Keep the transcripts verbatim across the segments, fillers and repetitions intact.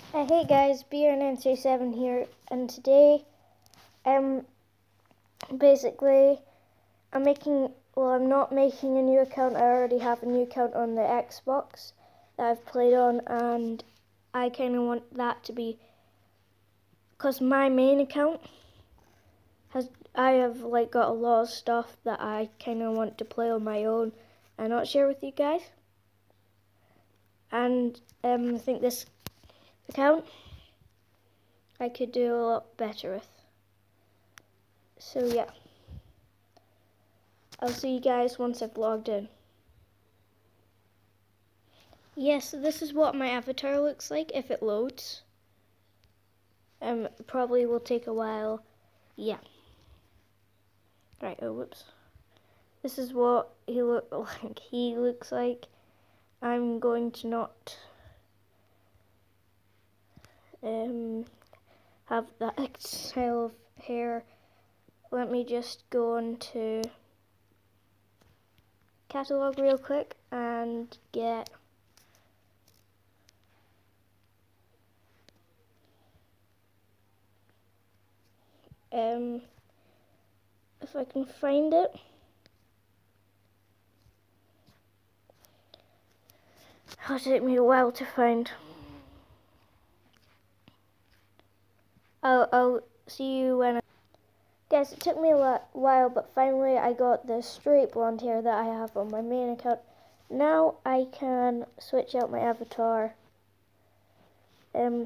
Uh, hey guys, B R nine three seven here, and today, um, basically, I'm making, well, I'm not making a new account. I already have a new account on the Xbox that I've played on, and I kind of want that to be, because my main account has, I have, like, got a lot of stuff that I kind of want to play on my own and not share with you guys, and, um, I think this account I could do a lot better with. So yeah, I'll see you guys once I've logged in. Yes, yeah, so this is what my avatar looks like if it loads. Um, probably will take a while. Yeah. Right. Oh, whoops. This is what he look like. He looks like. I'm going to not um have that style of hair. Let me just go on to catalog real quick and get um if I can find it. It'll take me a while to find. I'll, I'll see you when I... Guys, it took me a while, but finally I got the straight blonde hair that I have on my main account. Now I can switch out my avatar. Um,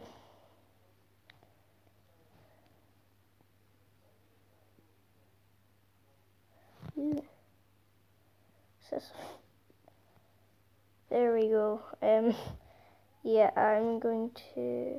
there we go. Um, yeah, I'm going to...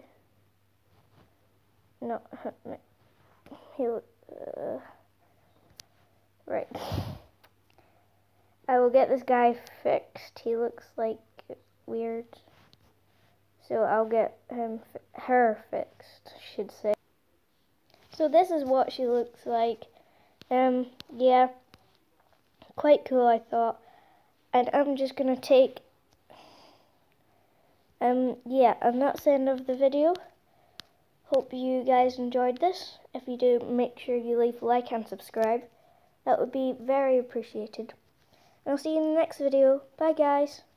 No, he, uh, right. I will get this guy fixed. He looks like weird. So I'll get him, her fixed, I should say. So this is what she looks like. Um, yeah, quite cool, I thought. And I'm just gonna take, um, yeah, and that's the end of the video. Hope you guys enjoyed this. If you do, make sure you leave a like and subscribe. That would be very appreciated. And I'll see you in the next video. Bye guys.